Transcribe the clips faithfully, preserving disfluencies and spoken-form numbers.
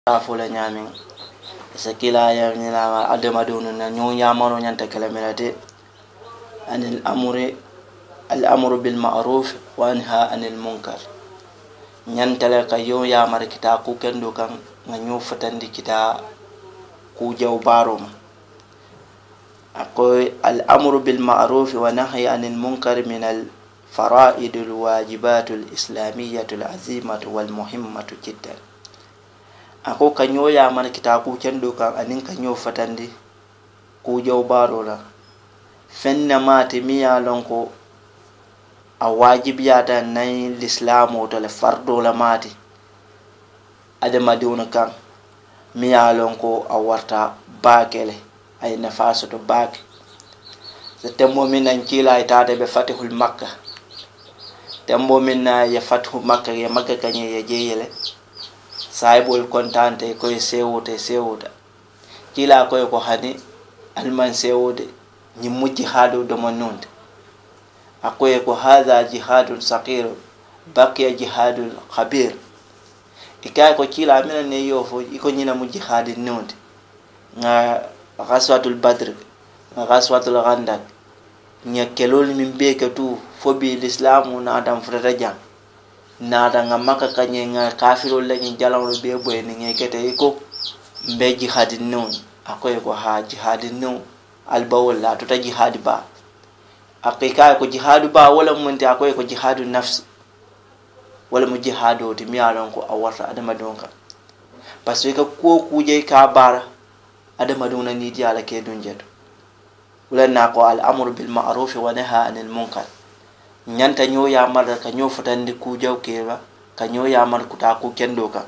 fula nyamin sakila ya nila adama dunu na nyu yamano nyanta kalamirate anil amri al amru bil ma'ruf wa anha anil munkar nyanta la kayo ya mar kita ku kendo kan nganyu fatandi kita ku jaw baroma akoy al amru bil ma'ruf wa nahyi anil munkar min al فرائض الواجبات الإسلامية العظيمة والمهمة جدا ako kanyo ya man kita ku kendo kan anin kanyo fatandi ku jaw barola fenna mate miya lonko a wajibiyata nay l'islamu to le fardo la mate adama diuna kan miya lonko a warta bakele ay nafaso to bak se tembo min an kila itaade be fatihul makkah tembo minna ya fathu makka ya makka kanye ya jeyele saibul kontante ko sewute sewuta kila ko ko hani alman sewude ni mujji hadu do monunde akoy ko hadha jihadun saqir baqiya jihadul khabir ikay ko kila mina ne yofo iko nyina mujji hadin nunde nga ghaswatul badr nga ghaswatul ghandak nya kelol min be ka tu fobi l'islamu na adam frata jang na da nga maka kanye nga kafiro la ni jalaw be boy ni ngekete ko mbe jihadin non akoy ko ha jihadin non al bawol la to ta jihad ba akika ko jihadu ba wala munti akoy ko jihadu nafs wala mu jihadu ti mi alon ko awata adama donka parce que ko kuje ka bara adama dona ni di ala ke dunjeto wala ko al amru bil ma'ruf wa nahy anil munkar nyanta nyo ya mar ka nyo fatandi ku jaw keba ka nyo ya mar kuta ku kendo ka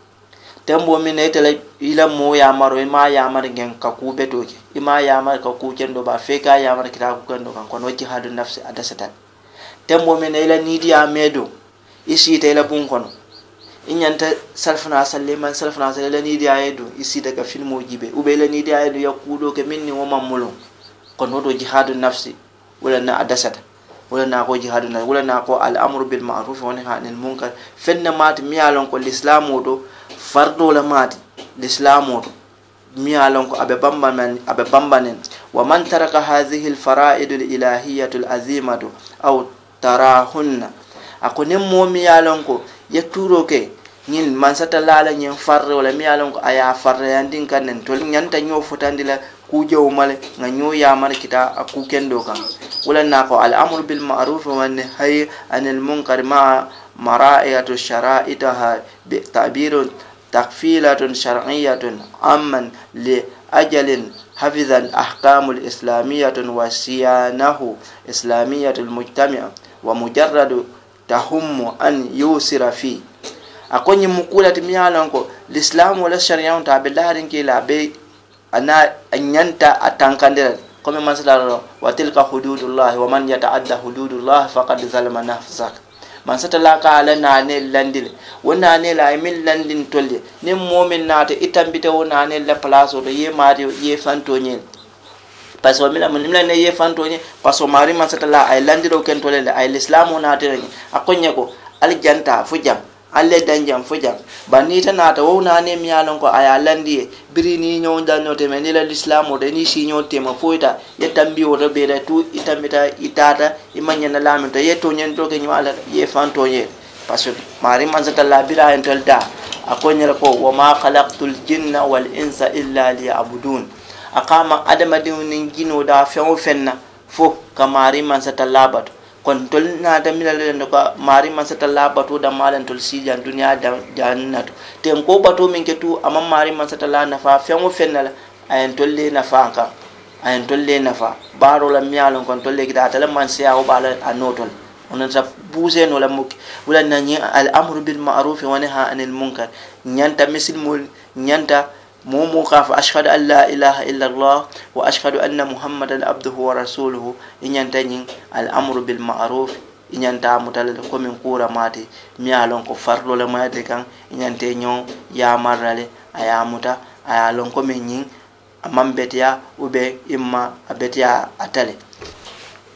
tembo min etele ila mo ya maro ma ya mar ngen ka ku betoke ima ya mar ka ku kendo ba fe ka ya mar kita ku kendo kan kono jihadun nafsi adasatan tembo min ila nidi ya medo isi te ila bun kono inyanta salfana salliman salfana sallan nidi ya edo isi daga filmo jibe ube ila nidi ya edo ya kudo ke minni wo mamulo kono do jihadun nafsi wala na adasata wala na ko jihadun wala na ko al amru bil ma'ruf wa nahy anil munkar fenna mat miyalon ko l'islamu do fardo la mat l'islamu do miyalon ko abe bamban abe bambanen wa man taraka hadhihi al fara'id al ilahiyyah al azimah aw tarahunna akone mo miyalon ko yeturo ke ñin man sata lala ñen farre wala miyalon ko aya farre yandin kanen tol ñanta ño fotandila ku jaw male nga ñoo yamar kita aku kendo kan wala nako al amru bil ma'ruf wa nahy anil munkar ma mara'iyatu shara'itaha bi ta'birun takfilatun shar'iyyatun amman li ajalin hafizan ahkamul islamiyyatun wa siyanahu islamiyyatul mujtami' wa mujarradu tahummu an yusira fi akonyi mukula timiyalon ko l'islam wala sharia ta billahi kila be ana anyanta atankandira comme masala wa tilka hududullah wa man yata'adda hududullah faqad zalama nafsak man satala ka ala na ne landil wona ne la min landin tolle ne momin nata itambita wona ne la place to ye mari ye fantonye parce que mila mun ne ye fantonye parce que mari man satala ay landiro ken tolle ay l'islam wona tere akonye ko aljanta fujam alle danjam fujam banita nata wona ne miyalon ko aya landi biri ni nyon danno te men ila l'islam de ni si nyon te ma foita yetambi o be da tu itamita itata imanya na lamita yeto nyen to ke nyala ye fanto ye parce que mari man zata la bira entel da akonyera ko wa ma khalaqtul jinna wal insa illa liya'budun akama adama dinin gino da fewo fenna fo kamari man zata labat kon tol na da milale no ko mari man sata la batu da malan tol sijan dunya da jannatu tem ko batu min ke tu amma mari man sata la nafa fengo fennala ayen tolle nafa ka ayen tolle nafa baro la mialon kon tolle kita tala man siya o bala anotol onon sa buse no la muk wala nani al amru bil ma'ruf wa nahy anil munkar nyanta misil mul nyanta مومو قاف أشهد أن لا إله إلا الله وأشهد أن محمدا عبده ورسوله إن ينتهي الأمر بالمعروف إن ينتهي متعلق من كورا ماتي ميالون كفر لولا ما يدكان إن ينتهي يا مرالي أيا متا أيا لون كمين أمام بيتيا وبي إما بيتيا أتالي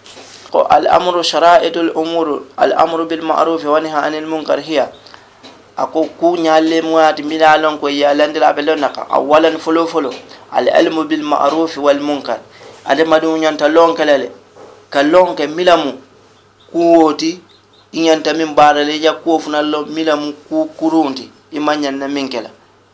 الأمر شرائط الأمور الأمر بالمعروف ونهى عن المنكر هي ako ku nyalle muati minalon ko ya landira be lonna ka awalan folo folo al ilmu bil ma'ruf wal munkar ade madu nyanta lonkelele ka lonke milamu kuwoti inyanta min barale ja ko funallo milamu ku kurunti imanyan na minkela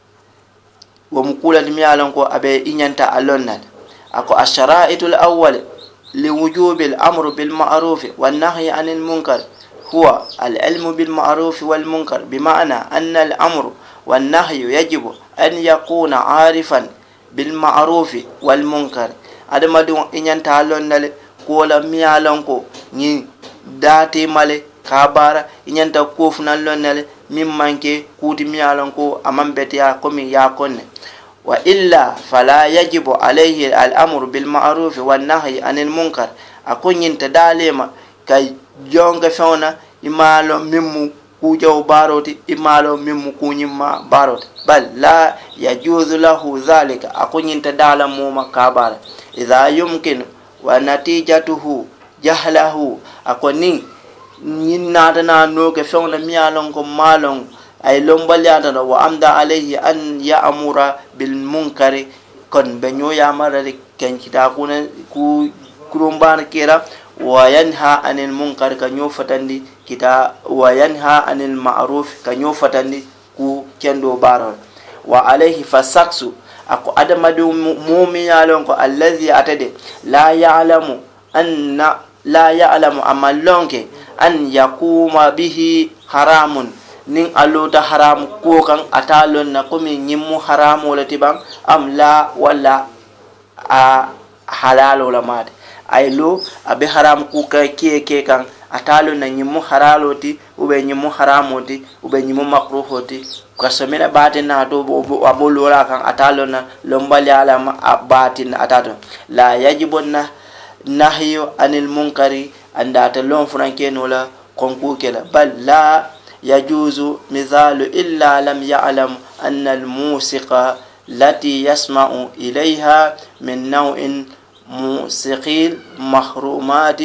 wa mukula dimyalon ko abe inyanta alonnal ako asharaitul awwal لوجوب الأمر بالمعروف والنهي عن المنكر هو العلم بالمعروف والمنكر بمعنى أن الأمر والنهي يجب أن يكون عارفا بالمعروف والمنكر هذا ما دون إن ينتهلون نل كولا ميالونكو ني داتي مالي كابارا إن ينتهكوف نلون نل ممانكي كودي ميالونكو أمام بيتيا كومي ياكون وإلا فلا يجب عليه الأمر بالمعروف والنهي عن المنكر أكون ينتداليما كي جونغ فونا إمالو ممو كوجو باروتي إمالو ممو كونيما باروتي بل لا يجوز له ذلك أكون ينتدالا موما كابارا إذا يمكن ونتيجته جهله أكون ينادنا نوك فونا ميالونكو مالون ay lombaliata wa amda alayhi an ya'mura bil munkari kon benyo yamara ken kita kuna ku kurumban kira wa yanha anil munkar kanyo fatandi kita wa yanha anil ma'ruf kanyo fatandi ku kendo baron wa alayhi fasaksu ako adamadu mu'minalon ko allazi atade la ya'lamu anna la ya'lamu amalonke an yakuma bihi haramun nin alota haram ko kan atalon na komi nyimmu haram wala tibam am la wala a halal wala mate aylo abe haram ku ka ke ke kan atalon na nyimmu haraloti ube nyimmu haramoti ube nyimmu makruhoti kasomena batin na to abolola kan atalon na lombali ala batin atato la yajibuna nahyu anil munkari andata lon franke nola konku kela bal la يجوز مثال إلا لم يعلم أن الموسيقى التي يسمع إليها من نوع موسيقى محرومات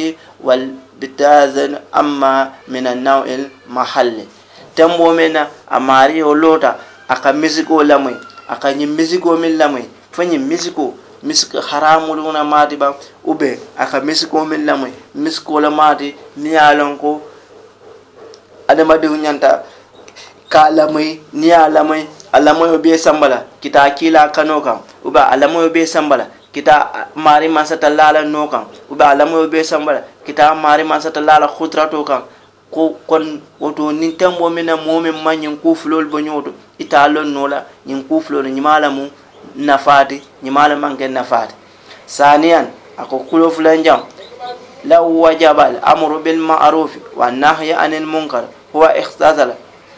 والبتاذن أما من النوع المحلي تمو من أماري ولوتا أكا ميزيكو لامي أكا نميزيكو من لامي فني ميزيكو misk haramu luna mati ba ube aka misko min lamay misko la mati niyalon ko adama de nyanta kala mai ni alamai alamai be sambala kita kila kanoka uba alamai be sambala kita mari masa talala nokan uba alamai be sambala kita mari masa talala khutra tokan ko kon woto nin tambo mena momen manyin ku flol bonyoto italon nola nyin ku flol ni malamu nafati ni malaman ken nafati saniyan ako kulo fulanjam law wajaba al amru bil ma'ruf wan nahyi anil munkar huwa ikhtasala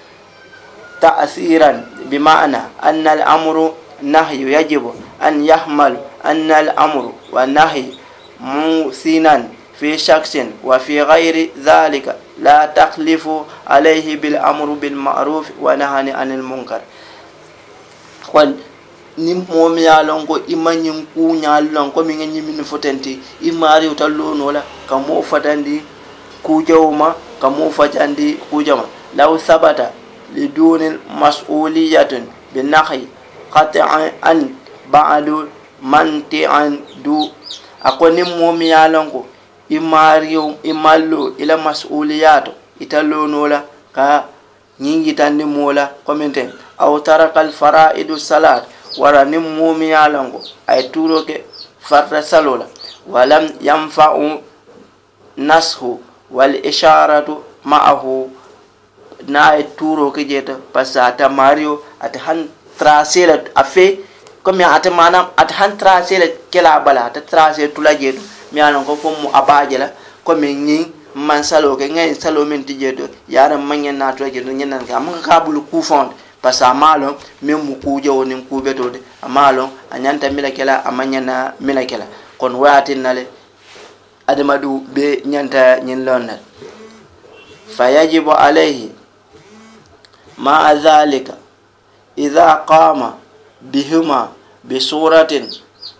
تأثيرا بمعنى أن الأمر نهي يجب أن يحمل أن الأمر والنهي موثنا في شخص وفي غير ذلك لا تخلف عليه بالأمر بالمعروف ونهي عن المنكر قال nimmo yalonko imanyin ku nyalonko mi ngi min fotenti imari utalon wala kamo fatandi ku jawma kamo fatandi ku jama law sabata lidun mas'uliyatun bin nahi qat'an an ba'du manti'an du akoni nimmo yalonko imari imallo ila mas'uliyato italonola ka nyingi tandi mola komenten aw tarakal fara'idu salat wara nimmo mi yalango ay turo ke farta salola walam yanfa'u nashu wal isharatu ma'ahu na ay turo ke jeta pasata mario at han tracela afe comme ata manam at han tracela kela bala ta tracer tula jeto mi yalango fo mu abajela comme nyi man salo ke ngay salo men tijeto yara manyen na to jeto nyenan ka mun ka bulu ku fond pasa malo memu kuje woni kubeto de amalo anyanta milakela amanyana milakela kon watin nale adamadu be nyanta nyin lonna fayajibu alayhi ma dhalika idha qama bihuma bisuratin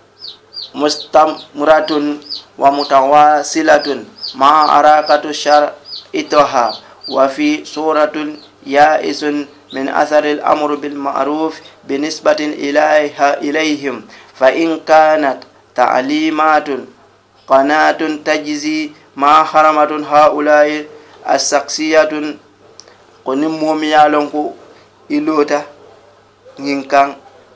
mustamratun wa mutawasilatun ma arakatu shar'itaha wa fi suratun ya'isun من أثر الأمر بالمعروف بنسبة إليها إليهم فإن كانت تعليمات قناة تجزي ما حرمت هؤلاء الشخصية قنمهم يالونكو إلوتا نينكان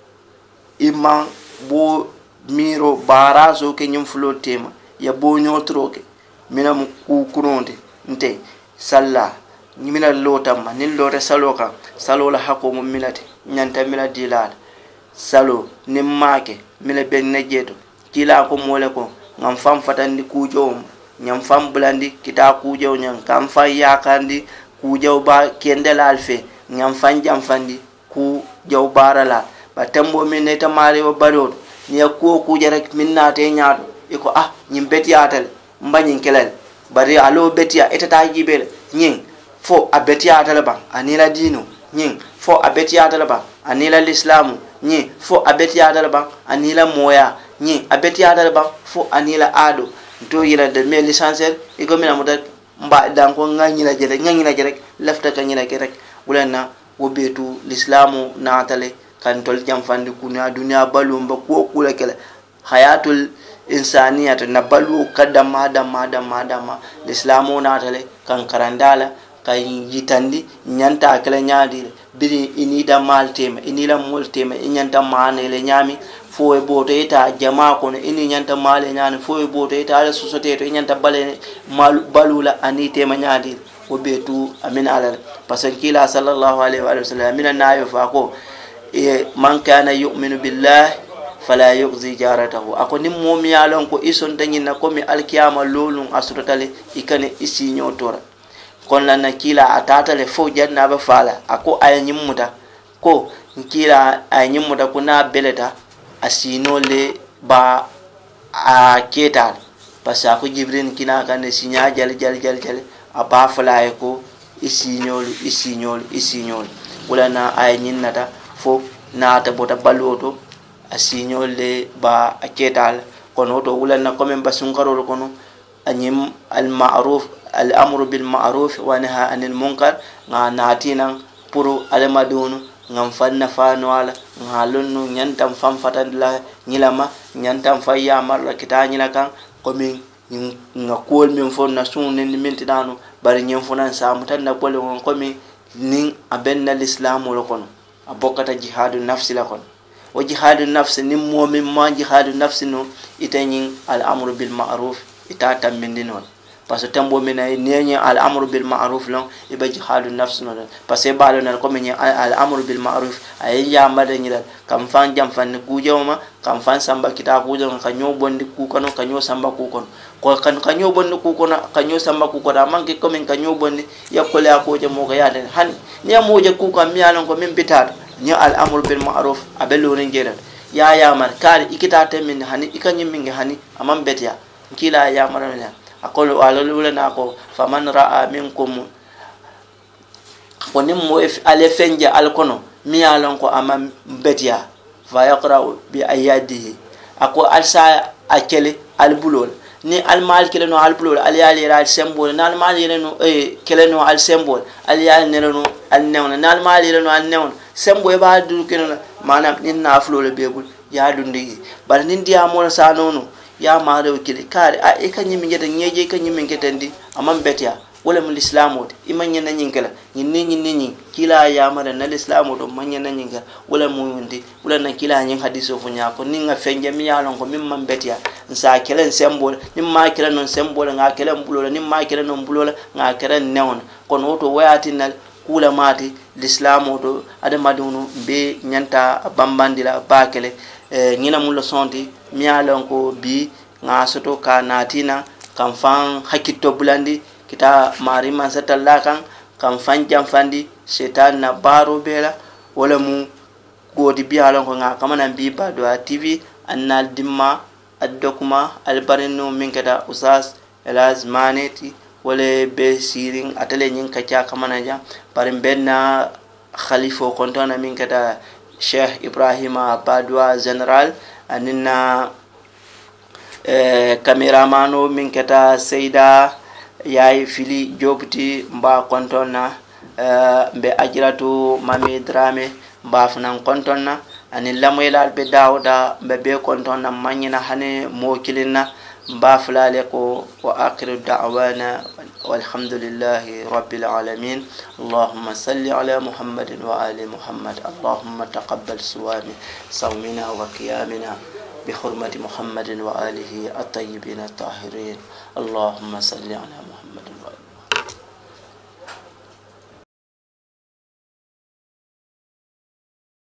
إما بو ميرو باراسو كي نمفلو تيما يبو نيوتروكي mina mu ku kuronde nte salla mina lota ma nin lota salo kan salo la hako mu minati nyanta mina dilal salo nim make mina ben nejeto kila ko mole ko ngam fam fatandi kujo nyam fam blandi kita kujo nyam kam fa yakandi kujo ba kendelal fe nyam fan jam fandi ku jaw barala ba tambo min ne tamare ba barod ni ko ku jarek minna te nyaado iko ah nyim beti atal mbañin kelal bari alo betia etata jibel nyin fo a betia talaba anila dino nyin fo a betia talaba anila lislamu nyin fo a betia talaba anila moya nyin a betia talaba fo anila ado to yira de me licencer iko mina muta mba dan ko nganyila jere nganyila jere lafta ka nyila rek wulanna wobetu lislamu natale kan tol jam fandi kuna dunya balumba ko kula kala hayatul insaniyat na balu kadama dama dama dama islamu natale kan karandala kan yitandi nyanta kala nyaadi biri inida maltema inila multema nyanta mane le nyami fo e boto eta jama ko ini nyanta male nyani fo e boto eta ala societe to nyanta bale mal balula anitema nyaadi o betu amin ala pasan kila sallallahu alaihi wa sallam min nayo fa ko e man kana yu'minu billahi fala yuqzi jaratahu ako nim mom yalon ko ison tanyina ko mi alkiyama lolun asutale ikane isi nyotora kon la nakila atata le fo janna ba fala ako ayanyim muta ko nkila ayanyim muta kuna beleta asino le ba a ketal pasa ko jibrin kina kan sinya jal jal jal jal aba fala ko isi nyol isi nyol isi nyol wala na ayanyin nata fo na ta bota baloto asignol le ba aketal kono to wulanna ko men basunkarol kono anyim al ma'ruf al amru bil ma'ruf wa nahy anil munkar nga natina puru al madunu ngam fanna fanu ala ngalunu nyantam fam fatandla nyilama nyantam fayya mar kita nyila kan ko min nga kol min fonna sunne ni mintinano bari nyem fonan sa mutanna bole ko min nin abenna l'islam lo kono abokata jihadu nafsi la kono wa jihadu nafsi nim momin ma jihadu nafsi no itani al amru bil ma'ruf itata mindinon parce que tambo mena nyenye al amru bil ma'ruf lon iba jihadu nafsi no parce que balo na ko men al amru bil ma'ruf ay ya mada nyira kam fan jam fan ku jawma kam fan samba kita ku jawma kanyo bondi ku kono kanyo samba ku kono ko kan kanyo bondi ku kono kanyo samba ku kono manke ko men kanyo bondi yakole ko je mo ga yaden han ne mo je ku kam mialon ko min bitata ni al amru bil ma'ruf abelu ngere ya ya man kari ikita temin hani ikanyi mingi hani amam betia kila ya marana akolo alolula nako faman ra'a minkum konim mo ale fenje alkono mi alon ko amam betia fa yaqra bi ayadihi ako alsa akele albulol ni almal kele no albulol aliyali ra symbol na almal yele no e kele no al symbol aliyali ne no al newna na almal yele no al newna sembo e ba du keno manam nin na aflo le bebul ya dundi bar nin dia mo sa nono ya ma rew kile kare a e kanyi mi ngeta nyeje kanyi mi ngetendi amam betia wala mu islamot imanya na nyinkala nin nin nin kila ya mara na islamot manya na nyinkala wala mu ndi wala na kila nyin hadiso funya ko nin nga fenje mi yalon ko mim man betia nsa kelen sembo nin ma kelen non sembo nga kelen bulola nin ma kelen non bulola nga kelen neon kon woto wayatinal kula mati l'islamu do adamadunu be nyanta bambandila bakele e nyina mulo sonti mialon ko bi nga soto ka natina kam fan hakito bulandi kita mari man satalla kan kam fan jam fandi setan na baro bela wala mu godi bi alon ko nga kamana bi ba do tv annal dimma ad-dokuma al-barinu min kada usas elazmaneti wala be siring atale nyin kacha kamana ja parim benna khalifo kontona min kada Sheikh Ibrahima Badwa General anina eh kameramano min kada Seida yayi fili jobti mba kontona mbe ajratu mami drame mbafunan kontonna ani lamoylal be dawda mbe be kontonna manyina hane mo kilinna mbafulale ko wa akhiru da'wana walhamdulillahi rabbil alamin. Allahumma salli ala Muhammadin wa ali Muhammad. Allahumma taqabbal suwami sawmina wa qiyamina بحرمة محمد وآله الطيبين الطاهرين. اللهم صل على